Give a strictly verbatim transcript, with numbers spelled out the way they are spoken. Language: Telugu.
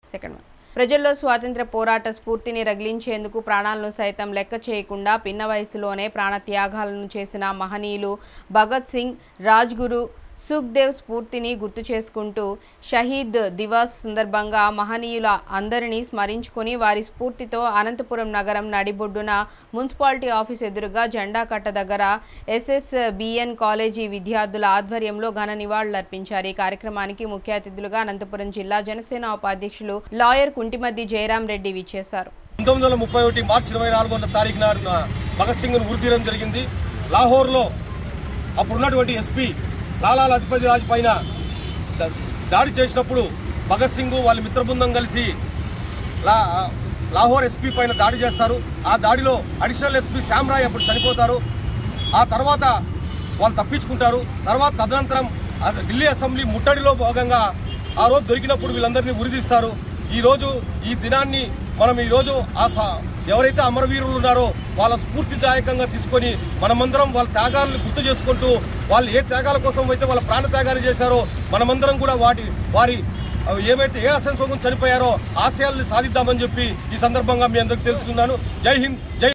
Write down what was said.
సెకండ్ ప్రజల్లో స్వాతంత్ర్య పోరాట స్ఫూర్తిని రగిలించేందుకు ప్రాణాలను సైతం లెక్క చేయకుండా పిన్న వయసులోనే ప్రాణత్యాగాలను చేసిన మహనీయులు భగత్ సింగ్, రాజ్గురు, సుఖ్దేవ్ స్ఫూర్తిని గుర్తు చేసుకుంటూ షహీద్ దివస్ సందర్భంగా మహనీయుల అందరినీ స్మరించుకుని వారి స్ఫూర్తితో అనంతపురం నగరం నడిబొడ్డున మున్సిపాలిటీ ఆఫీస్ ఎదురుగా జెండా కట్ట దగ్గర ఎస్ఎస్బిఎన్ కాలేజీ విద్యార్థుల ఆధ్వర్యంలో ఘన నివాళులర్పించారు. ఈ కార్యక్రమానికి ముఖ్య అతిథులుగా అనంతపురం జిల్లా జనసేన ఉపాధ్యక్షులు లాయర్ కుంటిమద్ది జయరాం రెడ్డి విచ్చేశారు. పంతొమ్మిది వందల ముప్పై ఒకటి మార్చి ఇరవై నాలుగో తారీఖు నాడున భగత్ సింగ్ ను ఉరితీయడం జరిగింది. లాహోర్లో అప్పుడున్నటువంటి ఎస్పీ లాలా లజపతి రాజ్ పైన దాడి చేసినప్పుడు భగత్ సింగ్ వాళ్ళ మిత్ర బృందం కలిసి లాహోర్ ఎస్పీ పైన దాడి చేస్తారు. ఆ దాడిలో అడిషనల్ ఎస్పీ శ్యామ్ రాయ్ అప్పుడు చనిపోతారు. ఆ తర్వాత వాళ్ళు తప్పించుకుంటారు. తర్వాత తదనంతరం ఢిల్లీ అసెంబ్లీ ముట్టడిలో భాగంగా ఆ రోజు దొరికినప్పుడు వీళ్ళందరినీ ఉరిదీస్తారు. ఈరోజు ఈ దినాన్ని మనం ఈరోజు ఆ ఎవరైతే అమరవీరులు ఉన్నారో వాళ్ళ స్ఫూర్తిదాయకంగా తీసుకొని మనమందరం వాళ్ళ త్యాగాలను గుర్తు చేసుకుంటూ వాళ్ళు ఏ త్యాగాల కోసం అయితే వాళ్ళ ప్రాణ త్యాగాలు చేశారో మనమందరం కూడా వాటి వారి ఏమైతే ఏ ఆశయం చనిపోయారో ఆశయాలను సాధిద్దామని చెప్పి ఈ సందర్భంగా మీ అందరికీ తెలుస్తున్నాను. జై హింద్, జై